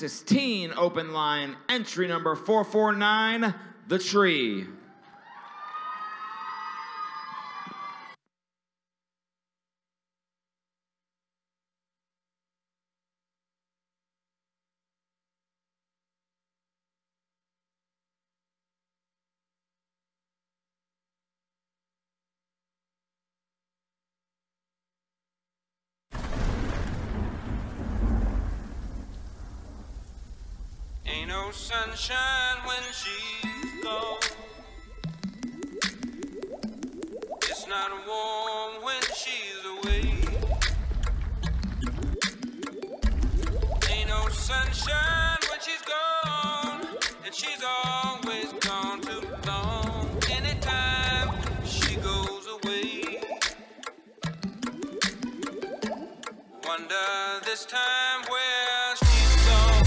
16 open line, entry number 449, The Tree. Ain't no sunshine when she's gone. It's not warm when she's away. Ain't no sunshine when she's gone, and she's always gone too long. Anytime she goes away, wonder this time where she's gone.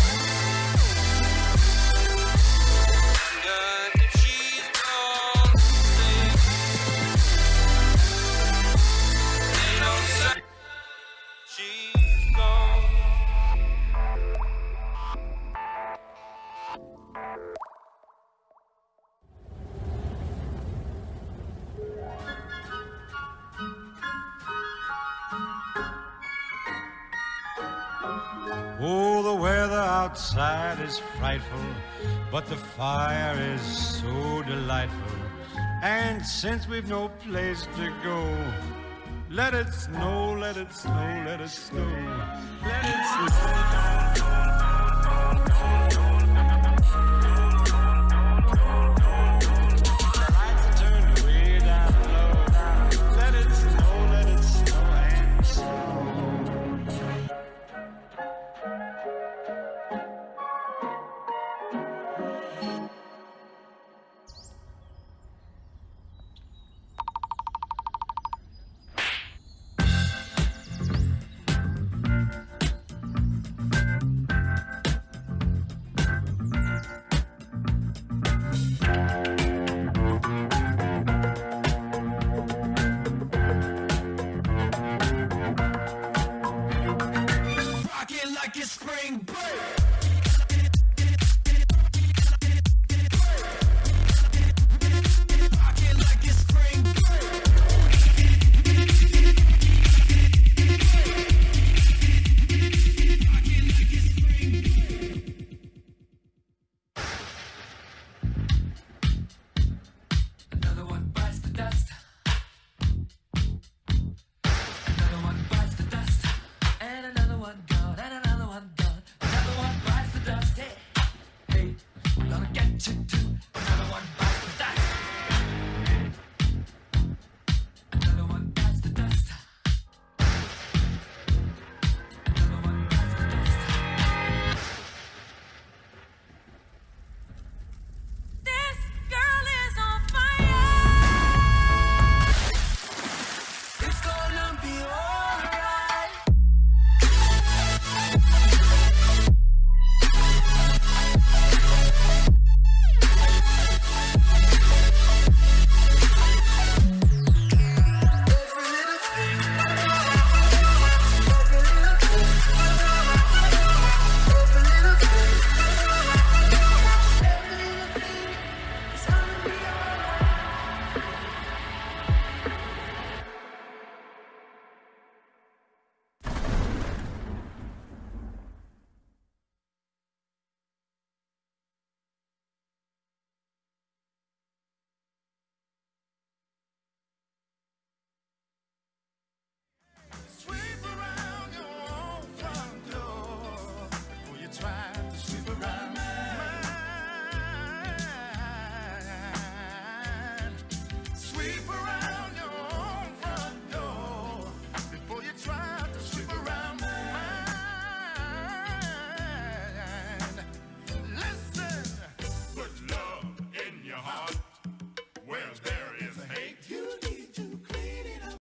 Oh, the weather outside is frightful, but the fire is so delightful. And since we've no place to go, let it snow, let it snow, let it snow, let it snow. Like a spring break.